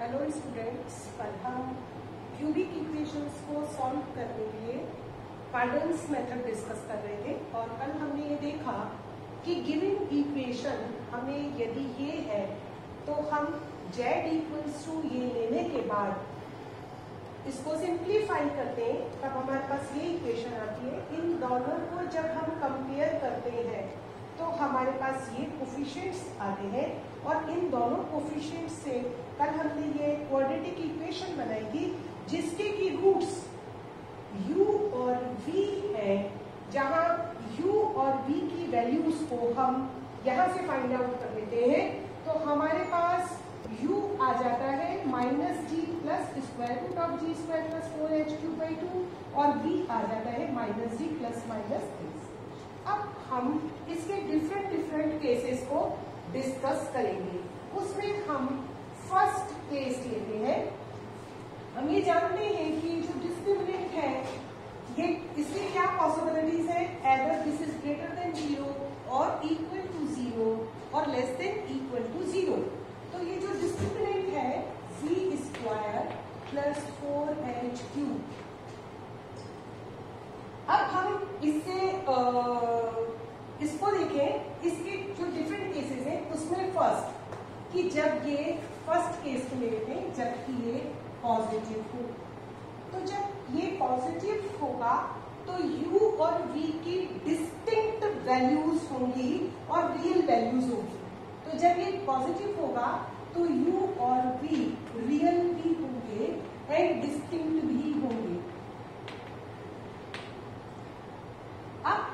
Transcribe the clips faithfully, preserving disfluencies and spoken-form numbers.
Hello students, कल हम cubic equations को सॉल्व करने के लिए पैटर्न्स मेथड डिस्कस कर रहे थे और कल हमने ये देखा कि गिवन इक्वेशन हमें यदि ये है तो हम z इक्वल्स टू ये लेने के बाद इसको सिंप्लीफाई करते हैं, तब हमारे पास ये इक्वेशन आती है। इन दोनों को जब हम कंपेयर करते हैं तो हमारे पास ये कोफिशिएंट्स आते हैं और इन दोनों कोफिशिएंट्स से कल हमने ये क्वाड्रेटिक इक्वेशन बनाई थी जिसके की रूट्स u और v है, जहां u और v की वैल्यूज को हम यहां से फाइंड आउट कर लेते हैं। तो हमारे पास u आ जाता है minus g plus square root of g square plus four h q by two और v आ जाता है minus g plus minus three. अब हम इसके डिफरेंट डिफरेंट केसेस को डिस्कस करेंगे। उसमें हम फर्स्ट केस लेते हैं। हम ये जानते हैं कि जो डिस्क्रिमिनेंट है ये इसकी क्या पॉसिबिलिटीज है, either this is greater than zero और इक्वल टू जीरो और less than equal to zero. तो ये जो डिस्क्रिमिनेंट है v square plus four h q. अब हम इससे इसको देखें, इसके जो डिफरेंट केसेस हैं उसमें फर्स्ट कि जब ये फर्स्ट केस को ले लेते हैं जबकि ये पॉजिटिव हो, तो जब ये पॉजिटिव होगा तो u और v की डिस्टिंक्ट वैल्यूज होंगी और रियल वैल्यूज होंगी। तो जब ये पॉजिटिव होगा तो u और v रियल भी होंगे एंड डिस्टिंक्ट भी होंगे। अब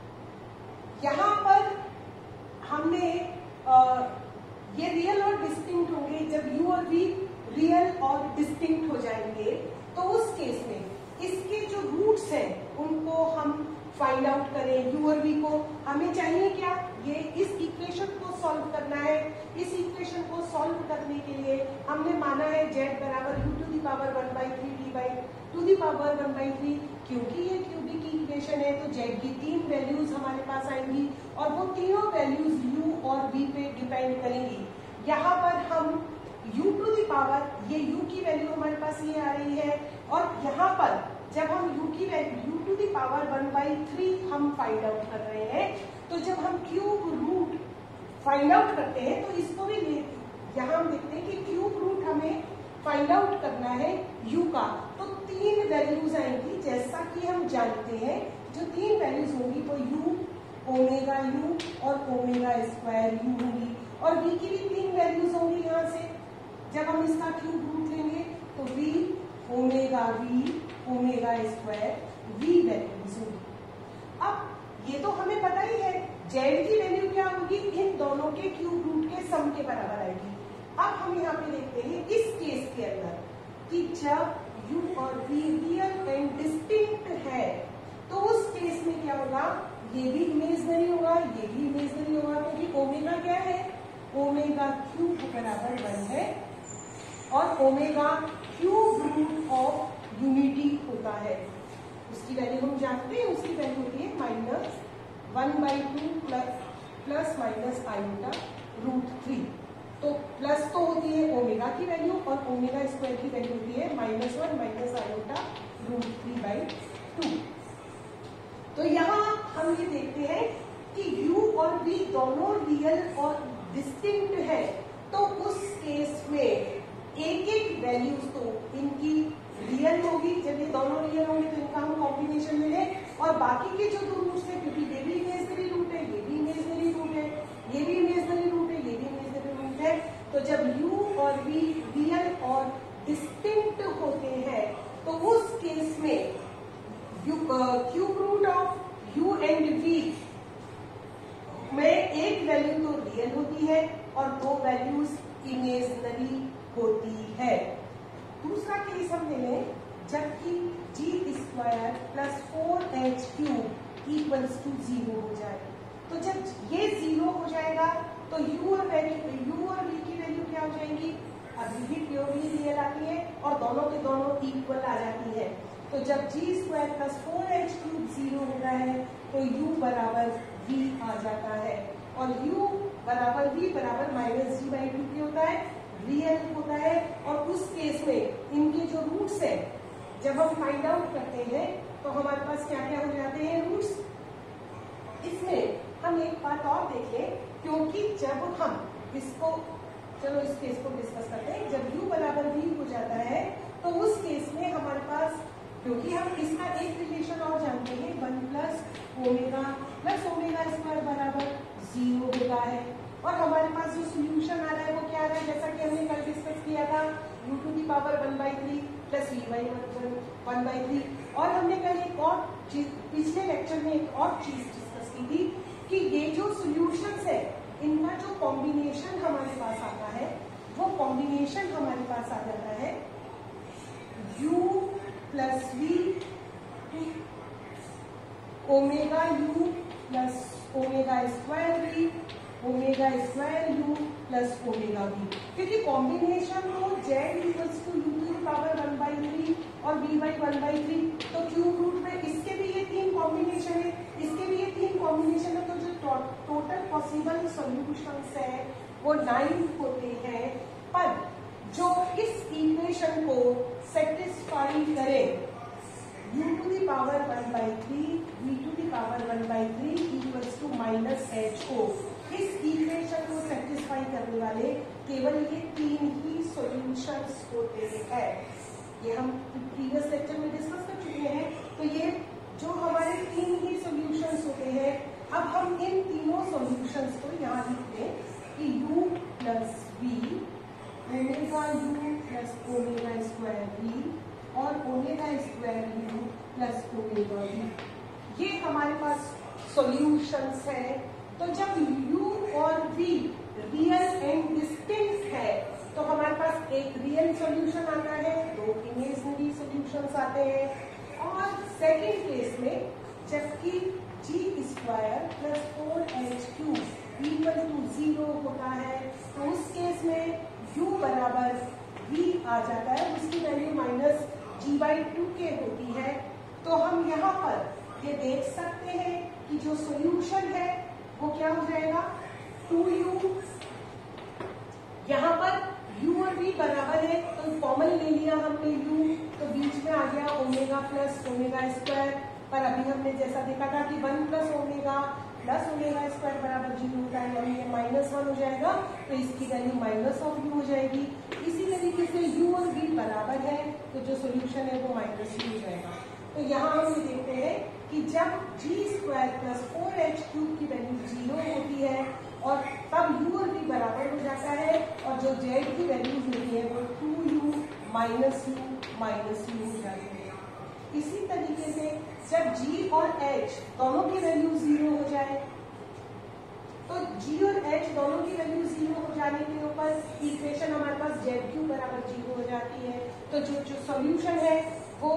यहां पर हमने आ, ये रियल और डिस्टिंक्ट होंगे। जब u और v रियल और डिस्टिंक्ट हो जाएंगे तो उस केस में इसके जो रूट्स हैं उनको हम फाइंड आउट करें। u और v को हमें चाहिए क्या, ये इस इक्वेशन को सॉल्व करना है। इस इक्वेशन को सॉल्व करने के लिए हमने माना है z बराबर u to the power one by three D by to the power one by three. क्योंकि ये क्यूबिक इक्वेशन है तो z की तीन वैल्यूज हमारे पास आएंगी और वो तीनों वैल्यूज u और v पे डिपेंड करेंगी। यहाँ पर हम u टू दी पावर, ये u की वैल्यू हमारे पास ये आ रही है और यहाँ पर जब हम u की value u to the power one by three हम फाइंड आउट कर रहे हैं, तो जब हम क्यूब रूट फाइंड आउट करते हैं तो इसको भी यहाँ हम देखते हैं कि क्यूब रूट हमें फाइंड आउट करना है u का, तो तीन वैल्यूज आएंगी। जैसा कि हम जानते हैं जो तीन वैल्यूज होंगी वो u, ओमेगा u और ओमेगा स्क्वायर u होंगी और v की भी तीन वैल्यूज होंगी। यहाँ से जब हम इसका क्यूब रूट लेंगे तो v, omega v, omega square v values होंगी। अब ये तो हमें पता ही है z की वैल्यू क्या होगी, इन दोनों के क्यूब रूट के सम के बराबर आएगी। अब हम यहाँ पे देखते हैं इस केस के अंदर कि जब u और v रियल एंड डिस्टिंक्ट है तो उस केस में क्या होगा, ये भी इमेजिनरी होगा, ये भी इमेजिनरी होगा, क्योंकि ओमेगा क्या है, ओमेगा क्यूब बराबर वन है और omega cube root of unity होता है। उसकी वैल्यू हम जानते हैं, उसकी वैल्यू होती है minus one by two plus plus minus iota root three. तो प्लस तो होती है ओमेगा की वैल्यू और ओमेगा स्क्वायर की वैल्यू होती है minus one minus iota root three by two. तो यहाँ हम ये देखते हैं कि u और v दोनों रियल और डिस्टिंक्ट है, तो उस केस में एक एक वैल्यूज तो इनकी रियल होगी। जब ये दोनों रियल होंगे तो इनका हम कॉम्बिनेशन में है और बाकी के जो दो रूट्स है, क्योंकि ये भी इमेजिनरी रूट है, ये भी इमेजिनरी रूट है, ये भी इमेजिनरी रूट है, ये भी इमेजिनरी रूट है, तो जब u और v रियल और डिस्टिंक्ट होते हैं तो उस केस में cube root of u and v में एक वैल्यू तो रियल होती है और दो वैल्यूज इमेजिनरी होती है। दूसरा केस हम ले लें जबकि g square plus four h cube equals to zero हो जाए। तो जब ये जीरो हो जाएगा तो u और वैल्यू u और v की वैल्यू क्या हो जाएंगी, अभी भी प्योरली रियल आती है और दोनों के दोनों इक्वल आ जाती है। तो जब g square plus four h cube zero होता है तो u बराबर v आ जाता है और u बराबर v बराबर माइनस जी बाई टू होता है, रियल होता है और जब हम फाइंड आउट करते हैं तो हमारे पास क्या क्या हो जाते हैं रूट्स। इसमें हम एक बात और देखें, क्योंकि जब हम इसको, चलो इस केस को डिस्कस करते हैं, जब u बराबर v हो जाता है तो उस केस में हमारे पास, क्योंकि हम इसका एक रिलेशन और जानते हैं, one plus omega plus omega square बराबर जीरो होता है, और हमारे पास जो सोल्यूशन आ रहा है वो क्या आ रहा है, जैसा कि हमने कल डिस्कस किया था, u to the power one by three plus v by one by three. और हमने कल एक और चीज, पिछले लेक्चर में एक और चीज डिस्कस की थी कि ये जो सोल्यूशंस है इनका जो कॉम्बिनेशन हमारे पास आता है, वो कॉम्बिनेशन हमारे पास आ जाता है u plus v omega u plus omega square v omega square u plus omega v, क्योंकि कॉम्बिनेशन हो z equals to u to the power one by three और v by one by three, तो cube root में इसके भी ये तीन combination है, इसके भी ये तीन कॉम्बिनेशन है, तो जो टोटल पॉसिबल सॉल्यूशंस है वो नाइन होते हैं। पर जो इस इक्वेशन को सेटिस्फाई करे u to the power one by three v to the power one by three equals to minus h को, इस इक्वेशन को सेटिस्फाई करने वाले केवल ये तीन ही सॉल्यूशंस होते हैं। ये हम प्रीवियस लेक्चर में डिस्कस कर चुके हैं। तो ये जो हमारे तीन ही सॉल्यूशंस होते हैं, अब हम इन तीनों सॉल्यूशंस को यहाँ लिखते हैं कि u plus v omega u plus omega square v और omega square u plus omega v, ये हमारे पास सॉल्यूशंस है। तो जब u और v रियल एंड डिस्टिंक्ट है तो हमारे पास एक रियल सॉल्यूशन आता है, दो इमेजिनरी सॉल्यूशंस आते हैं, और सेकंड केस में जबकि g square plus four h cube equal to zero होता है, तो उस केस में u बराबर v आ जाता है, उसकी value minus g by two के होती है। तो हम यहाँ पर ये देख सकते हैं कि जो सॉल्यूशन है वो क्या हो जाएगा, टू यू, यहाँ पर u और v बराबर है तो कॉमन ले लिया हमने u, तो बीच में आ गया ओमेगा प्लस ओमेगा स्क्वायर। पर अभी हमने जैसा देखा था कि one plus omega plus omega square बराबर जीरो होता है, यानी ये माइनस वन हो जाएगा, तो इसकी वैल्यू माइनस ऑफ u हो जाएगी। इसी तरीके से u और v बराबर है तो जो सोल्यूशन है वो माइनस u हो जाएगा। तो यहाँ हम ये देखते हैं कि जब g square plus four h cube की वैल्यू जीरो होती है और तब u और v बराबर हो जाता है, और जो z की वैल्यूज होती है वो two u minus u minus u हो जाती है। इसी तरीके से जब g और h दोनों की वैल्यू जीरो हो जाए, तो g और h दोनों की वैल्यू जीरो हो जाने के ऊपर इक्वेशन हमारे पास z क्यूब बराबर जीरो हो जाती है। तो जो जो सॉल्यूशन है वो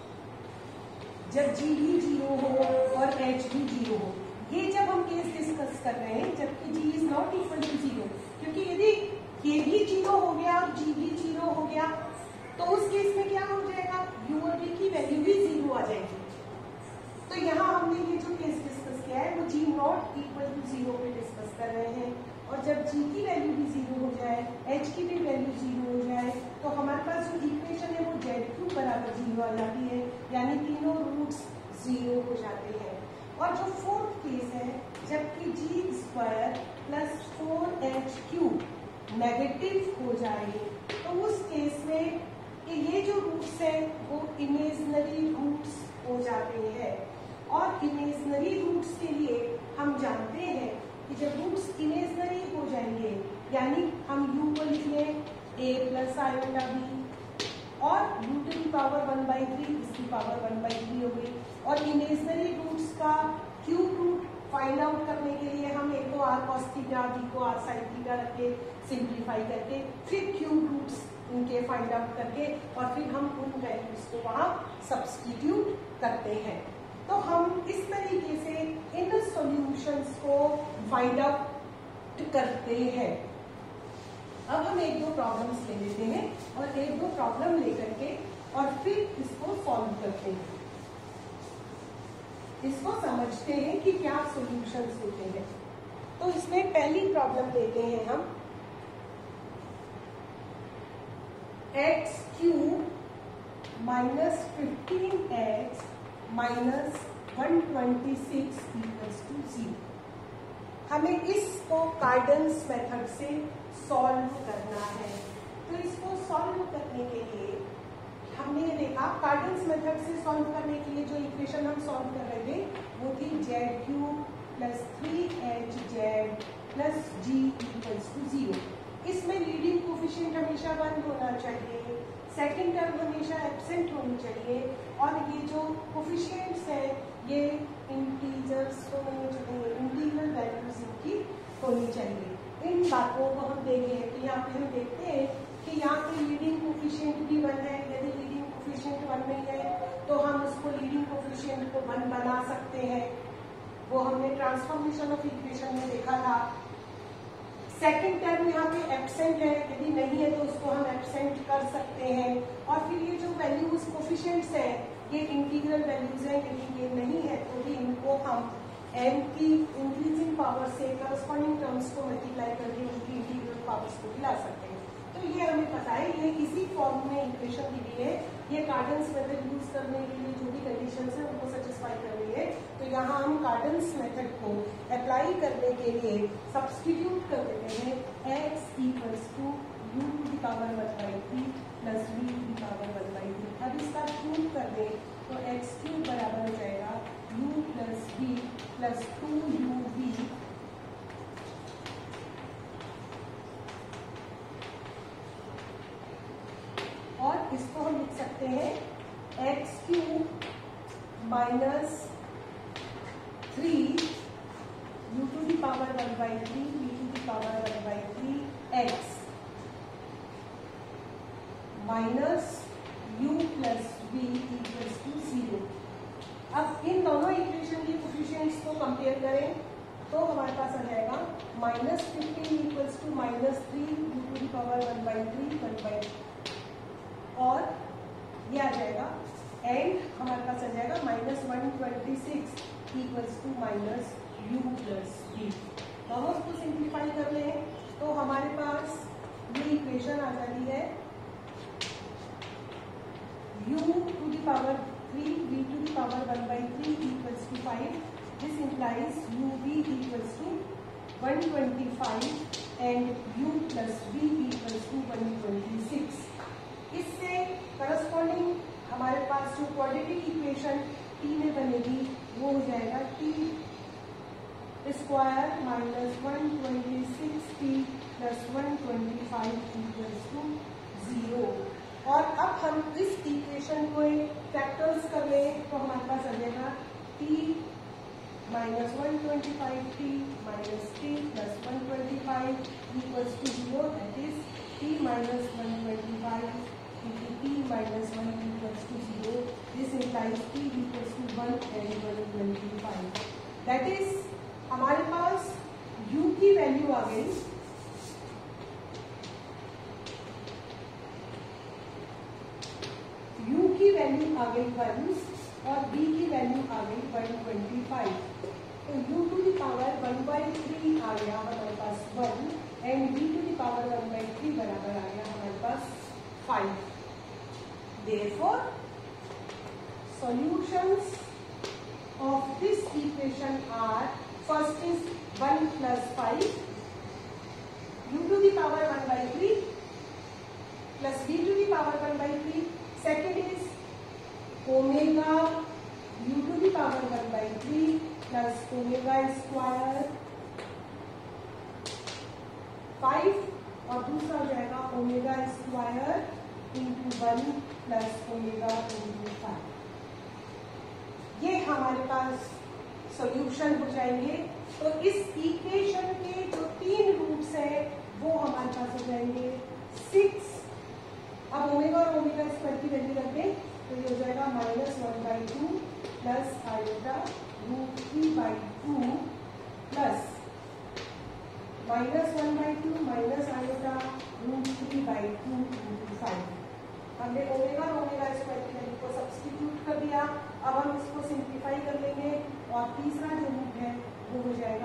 जब g भी जीरो हो और h भी जीरो हो, ये जब हम केस डिस्कस कर रहे हैं जबकि g is not equal to zero, क्योंकि यदि ये भी जीरो हो गया और g भी जीरो हो गया तो उस केस में क्या हो जाएगा, u और v की वैल्यू भी जीरो आ जाएगी। तो यहाँ हमने ये जो केस डिस्कस किया है वो g not equal to zero पे डिस्कस कर रहे हैं, और जब g की वैल्यू भी जीरो हो जाए, h की भी वैल्यू जीरो हो जाए, तो हमारे पास जो इक्वेशन है वो z क्यूब बराबर जीरो आ जाती है, यानी तीनों रूट्स जीरो हो जाते हैं। और जो फोर्थ केस है, जबकि g square plus four h cube negative हो जाए, तो उस केस में कि ये जो रूट्स है वो इमेजिनरी रूट्स हो जाते हैं। और इमेजिनरी रूट्स के लिए हम जानते हैं कि जब रूट्स इमेजिनरी हो जाएंगे, यानी हम u को लिख लें a प्लस आयोटा b, और u to the power one by three इसकी पावर वन बाई थ्री हो गई, और इमेजिनरी रूट्स का क्यूब रूट फाइंड आउट करने के लिए हम एक को r cos थीटा, b को r sin थीटा रख के सिंप्लीफाई करके फिर क्यूब रूट्स उनके फाइंड आउट करके और फिर हम उन वैल्यूज को वहां सब्स्टिट्यूट करते हैं। तो हम इस तरीके से इन सॉल्यूशंस को फाइंड आउट करते हैं। अब हम एक दो प्रॉब्लम्स ले लेते हैं और एक दो प्रॉब्लम लेकर के और फिर इसको सॉल्व करते हैं, इसको समझते हैं कि क्या सॉल्यूशंस होते हैं। तो इसमें पहली प्रॉब्लम लेते हैं हम, x cube minus fifteen x minus one twenty six equals to zero. हमें इसको कार्डन्स मेथड से सॉल्व करना है। तो इसको सॉल्व करने के लिए हमने ये देखा, कार्डन्स मेथड से सॉल्व करने के लिए जो इक्वेशन हम सॉल्व कर रहे थे वो थी z cube plus three h z plus g equals to zero. इसमें लीडिंग कोफिशिएंट हमेशा वन होना चाहिए, सेकंड टर्म हमेशा एब्सेंट होनी चाहिए, और ये जो कोफिशिएंट्स है ये इंटीजर्स तो नहीं चाहिए, इंटीग्रल वैल्यूज इनकी होनी चाहिए। इन बातों को हम देखें तो यहाँ पे हम देखते हैं कि यहाँ पे लीडिंग कोफिशिएंट भी वन है। यदि लीडिंग कोफिशिएंट वन नहीं है तो हम उसको लीडिंग कोफिशिएंट को वन बना सकते हैं, वो हमने ट्रांसफॉर्मेशन ऑफ इक्वेशन में देखा था। सेकंड टर्म यहाँ पे एब्सेंट है, यदि नहीं है तो उसको हम एब्सेंट कर सकते हैं। और फिर ये जो वैल्यूज कोफिशिएंट्स है ये इंटीग्रल वैल्यूज है, यदि ये नहीं है तो भी इनको हम n की इंक्रीजिंग पावर से करस्पॉन्डिंग टर्म्स को मल्टीप्लाई करके उनकी इंटीग्रल पावर्स को ला सकते हैं। तो ये हमें पता है, ये इसी फॉर्म में इक्वेशन दी गई है। ये कार्डन्स मेथड यूज करने के लिए जो भी कंडीशंस है उनको सेटिस्फाई कर रही है। तो यहाँ हम कार्डन्स मेथड को अप्लाई करने के लिए सब्स्टिट्यूट कर देते हैं x equals to u to the power one by three plus v to the power one by three. अब इसका क्यूब कर दें तो x क्यूब बराबर हो जाएगा u plus v plus two u v और इसको हम लिख सकते हैं x cube minus three u to the power one by three v to the power one by three x minus u plus v equals to zero. अब इन दोनों equation की कोफिशिएंट्स को कंपेयर करें तो हमारे पास आ जाएगा minus fifteen equals to minus three u to the power one by three one by, और ये आ जाएगा एंड हमारे पास आ जाएगा minus one twenty six equals to minus u plus v. दोनों को सिंप्लीफाई कर लें तो हमारे पास ये इक्वेशन आ जाती है u to the power three v to the power one by three equals to five. This implies uv equals to one twenty five and u plus v equals to one twenty six. इससे corresponding हमारे पास जो quadratic equation t में बनेगी वो हो जाएगा t square minus one twenty six t plus one twenty five equals to zero. और अब हम इस इक्वेशन को फैक्टर्स कर लें तो हमारे पास आ जाएगा t minus one twenty five t minus t plus one twenty five equals to zero, that is t minus one twenty five into t minus one equals to zero. This implies t equals to one and one twenty five. That is हमारे पास u की value आ गई u की value आ गई one और b की value आ गई वन ट्वेंटी फाइव। तो u to the power one by three आ गया हमारे पास one and b to the power one by three बराबर आ गया हमारे पास five. Therefore, solutions of this equation are, first is one plus five, u to the power one by three plus v to the power one by three. Second is omega u to the power one by three plus omega square five, और दूसरा हो जाएगा omega square into one plus omega into five. ये हमारे पास solution हो जाएंगे। तो इस इक्वेशन के जो तीन रूट्स हैं वो हमारे पास हो जाएंगे सिक्स। अब ओमेगा और ओमेगा स्क्वायर की वैल्यू रख दें तो ये हो जाएगा minus one by two plus iota root three by two plus minus one by two minus iota root three by two into five. हमने ओमेगा और ओमेगा स्क्वायर की वैल्यू को सब्स्टिट्यूट कर दिया। अब हम इसको सिंप्लीफाई कर लेंगे और तीसरा जो रूट है वो हो जाएगा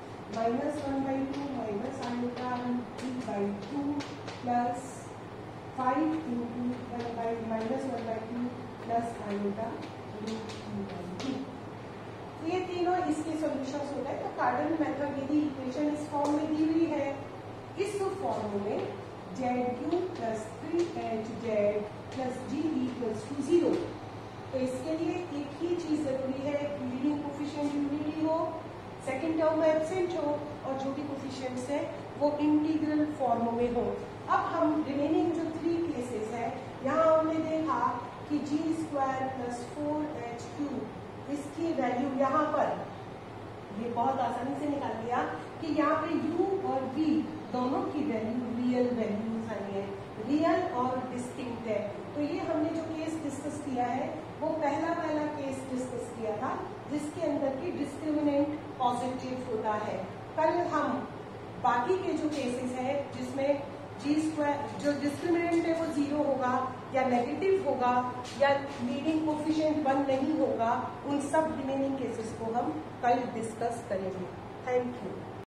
minus one by two minus iota root three by two plus five into one by minus one by two plus iota root two by two. ये तीनों इसके सॉल्यूशंस हो गए। तो कार्डन मेथड यदि इक्वेशन इस फॉर्म में दी हुई है, इस फॉर्म में z cube plus three h z plus g equals to zero. तो इसके लिए एक ही चीज जरूरी है, लीडिंग कोफिशिएंट यूनिटी हो, सेकेंड टर्म एब्सेंट हो और जो भी कोफिशिएंट्स है वो इंटीग्रल फॉर्म में हो। अब हम रिमेनिंग जो थ्री केसेस है, यहाँ हमने देखा कि g square plus four h cube इसकी वैल्यू यहाँ पर ये बहुत आसानी से निकाल लिया कि यहाँ पे u और v दोनों की वैल्यू रियल वैल्यूज आई है, रियल और डिस्टिंक्ट है। तो ये हमने जो केस डिस्कस किया है वो पहला पहला केस डिस्कस किया था जिसके अंदर की डिस्क्रिमिनेंट पॉजिटिव होता है। कल हम बाकी के जो केसेस है जिसमें जी स्क्वायर जो डिस्क्रिमिनेंट है वो जीरो होगा या नेगेटिव होगा या लीडिंग कोफिशिएंट वन नहीं होगा, उन सब रिमेनिंग केसेस को हम कल डिस्कस करेंगे। Thank you.